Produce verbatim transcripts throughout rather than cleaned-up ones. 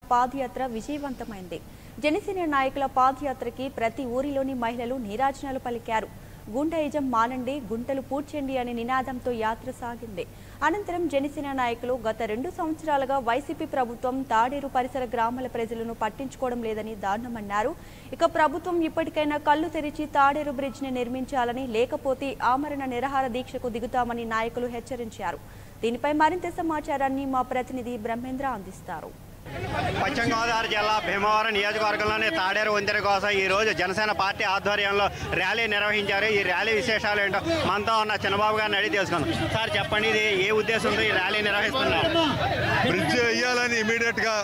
పాదయాత్ర విజయవంతమైంది. జనసేన నాయకుల పాదయాత్రకి ప్రతి ఊరిలోని మహిళలు నీరాజనాలు పలికారు. గుండెయిజం మానండి, గుంటలు పూడ్చండి అనే నినాదంతో యాత్ర సాగింది. అనంతరం జనసేన నాయకులు గత రెండు సంవత్సరాలుగా వైసీపీ ప్రభుత్వం తాడేరు పరిసర గ్రామాల ప్రజలను పట్టించుకోవడం లేదని దారుణమన్నారు. ఇక ప్రభుత్వం ఇప్పటికైనా కళ్లు తెరిచి తాడేరు బ్రిడ్జ్ ని నిర్మించాలని, లేకపోతే ఆమరణ నిరాహార దీక్షకు దిగుతామని నాయకులు హెచ్చరించారు. దీనిపై మరింత సమాచారాన్ని మా ప్రతినిధి బ్రహ్మేంద్ర అందిస్తారు. పశ్చిమ గోదావరి జిల్లా భీమవరం నియోజకవర్గంలోని తాడేరు వంతెన కోసం ఈ రోజు జనసేన పార్టీ ఆధ్వర్యంలో ర్యాలీ నిర్వహించారు. ఈ ర్యాలీ విశేషాలు ఏంటో మనతో ఉన్న చంద్రబాబు గారిని అడిగి తెలుసుకుందాం. సార్ చెప్పండి, ఇది ఏ ఉద్దేశంతో ఈ ర్యాలీ నిర్వహిస్తున్నారు? బ్రిడ్జ్ వేయాలని ఇమీడియట్ గా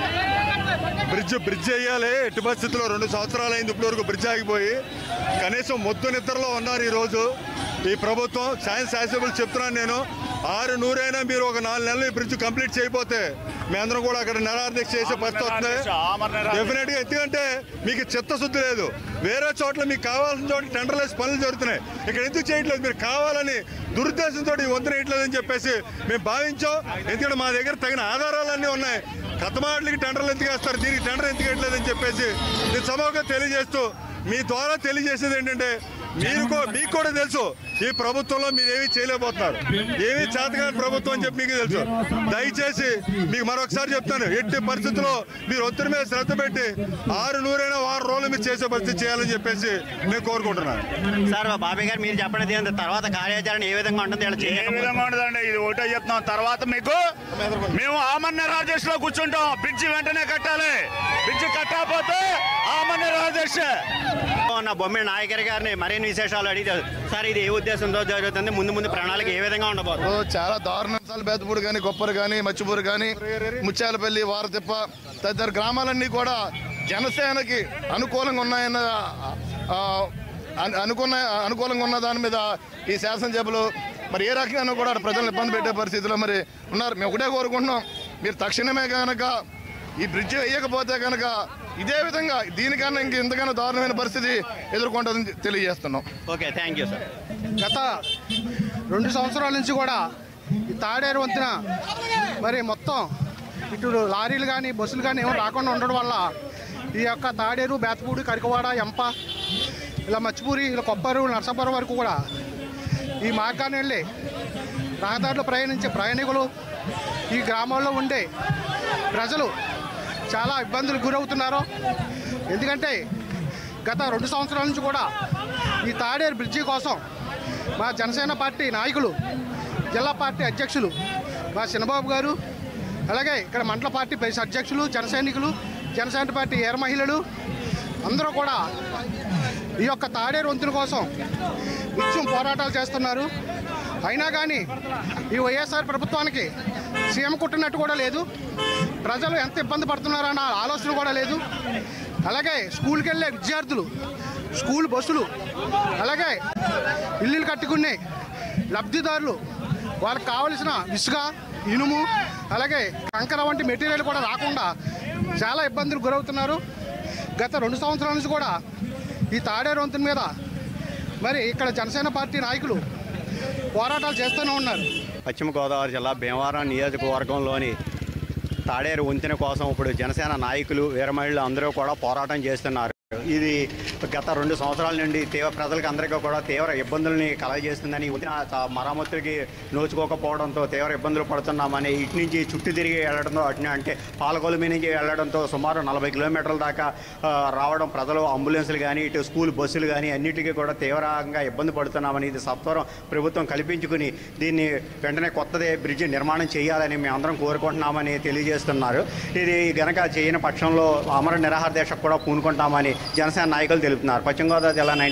బ్రిడ్జ్ బ్రిడ్జ్ వేయాలి. ఎట్టి పరిస్థితుల్లో రెండు సంవత్సరాలు అయింది ఇప్పటి వరకు బ్రిడ్జ్ ఆగిపోయి. కనీసం మొద్దు నిద్రలో ఉన్నారు ఈ రోజు ఈ ప్రభుత్వం. సైన్స్ యాక్సెబుల్ చెప్తున్నాను నేను, ఆరు నూరైనా మీరు ఒక నాలుగు నెలలు ఈ బ్రిడ్జ్ కంప్లీట్ చేయకపోతే మేమందరం కూడా అక్కడ నిరాదీక్ష చేసే పరిస్థితి వస్తుంది డెఫినెట్ గా. ఎందుకంటే మీకు చిత్తశుద్ధి లేదు. వేరే చోట్ల మీకు కావాల్సిన చోట్ల టెండర్లు వేసి పనులు జరుగుతున్నాయి, ఇక్కడ ఎందుకు చేయట్లేదు? మీరు కావాలని దురుద్దేశంతో ఈ వంతెన వేయట్లేదని చెప్పేసి మేము భావించాం. ఎందుకంటే మా దగ్గర తగిన ఆధారాలన్నీ ఉన్నాయి. కథమాటలకి టెండర్లు ఎందుకు వేస్తారు, దీనికి టెండర్ ఎందుకు వేయట్లేదని చెప్పేసి నేను సమూహంగా తెలియజేస్తూ మీ ద్వారా తెలియజేసేది ఏంటంటే, మీరు మీకు కూడా తెలుసు ఈ ప్రభుత్వంలో మీరు ఏమీ చేయలేకపోతున్నారు, ఏమీ చేతకాని ప్రభుత్వం అని చెప్పి మీకు తెలుసు. దయచేసి మీకు మరొకసారి చెప్తాను, ఎట్టి పరిస్థితుల్లో మీరు ఒత్తిడి మీద శ్రద్ధ పెట్టి ఆరు నూరైనా వారం రోజులు మీరు చేసే పరిస్థితి చేయాలని చెప్పేసి నేను కోరుకుంటున్నాను. సార్ బాబాయ్ గారు మీరు చెప్పండి, తర్వాత కార్యాచరణ ఏ విధంగా ఉంటుంది? ఏ విధంగా ఉంటుందండి, ఇది ఒకటే చెప్తున్నాం. తర్వాత మీకు మేము ఆమరణ నిరాహార కూర్చుంటాం. బ్రిడ్జి వెంటనే కట్టాలి, బ్రిడ్జి కట్టకపోతే ఆమరణ నిరాహార. ఉన్న బొమ్మ నాయకర్ గారిని మరిన్ని విశేషాలు అడిగారు. సార్ ఇది ఏ ఉద్దేశంతో జరుగుతుంది, ముందు ముందు ప్రణాళిక ఏ విధంగా ఉండబోతుంది? చాలా దారుణాలు, బేతపూడి కానీ, కొప్పరు కానీ, మచ్చిపూరు కానీ, ముత్యాలపల్లి, వారతిప్ప తదితర గ్రామాలన్నీ కూడా జనసేనకి అనుకూలంగా ఉన్నాయన్న అనుకున్న అనుకూలంగా ఉన్న దాని మీద ఈ శాసనసభలో మరి ఏ రకంగా కూడా ప్రజలను ఇబ్బంది పెట్టే పరిస్థితిలో మరి ఉన్నారు. మేము ఒకటే కోరుకుంటున్నాం, మీరు తక్షణమే కనుక ఈ బ్రిడ్జ్ వేయకపోతే కనుక ఇదే విధంగా దీనికన్నా ఇంక ఇంతకన్నా దారుణమైన పరిస్థితి ఎదుర్కొంటుందని తెలియజేస్తున్నాం. Okay, thank you sir. గత రెండు సంవత్సరాల నుంచి కూడా ఈ తాడేరు వంతెన మరి మొత్తం ఇటు లారీలు కానీ బస్సులు కానీ ఏమో రాకుండా ఉండడం వల్ల ఈ యొక్క తాడేరు, బేతపూడి, కరికవాడ, ఎంప, ఇలా మచ్చిపూరి, ఇలా కొప్పరు, నర్సాపురం వరకు కూడా ఈ మార్గాన్ని వెళ్ళి రహదారులు ప్రయాణించే ప్రయాణికులు, ఈ గ్రామాల్లో ఉండే ప్రజలు చాలా ఇబ్బందులకు గురవుతున్నారు. ఎందుకంటే గత రెండు సంవత్సరాల నుంచి కూడా ఈ తాడేరు బ్రిడ్జి కోసం మా జనసేన పార్టీ నాయకులు, జిల్లా పార్టీ అధ్యక్షులు మా చిన్నబాబు గారు, అలాగే ఇక్కడ మండల పార్టీ ప్రెస్ అధ్యక్షులు, జన సైనికులు, జనసేన పార్టీ ఏర మహిళలు అందరూ కూడా ఈ యొక్క తాడేరు వంతెన కోసం నిత్యం పోరాటాలు చేస్తున్నారు. అయినా కానీ ఈ వైఎస్ఆర్ ప్రభుత్వానికి సీఎం కుట్టినట్టు కూడా లేదు, ప్రజలు ఎంత ఇబ్బంది పడుతున్నారన్న ఆలోచన కూడా లేదు. అలాగే స్కూల్కి వెళ్ళే విద్యార్థులు, స్కూల్ బస్సులు, అలాగే ఇల్లులు కట్టుకునే లబ్ధిదారులు వాళ్ళకి కావలసిన ఇసుక, ఇనుము, అలాగే కంకర వంటి మెటీరియల్ కూడా రాకుండా చాలా ఇబ్బందులు గురవుతున్నారు. గత రెండు సంవత్సరాల నుంచి కూడా ఈ తాడేరు వంతెన మీద మరి ఇక్కడ జనసేన పార్టీ నాయకులు పోరాటాలు చేస్తూనే ఉన్నారు. పశ్చిమ గోదావరి జిల్లా భీమవరం నియోజకవర్గంలోని తాడేరు వంతెన కోసం ఇప్పుడు జనసేన నాయకులు, వీరమహిళలు అందరూ కూడా పోరాటం చేస్తున్నారు. ఇది గత రెండు సంవత్సరాల నుండి తీవ్ర ప్రజలకు అందరికీ కూడా తీవ్ర ఇబ్బందుల్ని కలగజేస్తుందని, మరమ్మతులకి నోచుకోకపోవడంతో తీవ్ర ఇబ్బందులు పడుతున్నామని, ఇటు నుంచి చుట్టూ తిరిగి వెళ్ళడంతో, అటు అంటే పాలకొల్లు నుంచి వెళ్ళడంతో సుమారు నలభై కిలోమీటర్ల దాకా రావడం, ప్రజలు అంబులెన్సులు కానీ, ఇటు స్కూల్ బస్సులు కానీ అన్నిటికీ కూడా తీవ్రంగా ఇబ్బంది పడుతున్నామని, ఇది సత్వరం ప్రభుత్వం కల్పించుకుని దీన్ని వెంటనే కొత్తదే బ్రిడ్జి నిర్మాణం చేయాలని మేమందరం కోరుకుంటున్నామని తెలియజేస్తున్నారు. ఇది గనక చేయని పక్షంలో అమర నిరాహార దీక్షకు కూడా పూనుకుంటామని జనసేన నాయకులు తెలుపుతున్నారు. పశ్చిమ గోదావరి జిల్లా నైన్టీ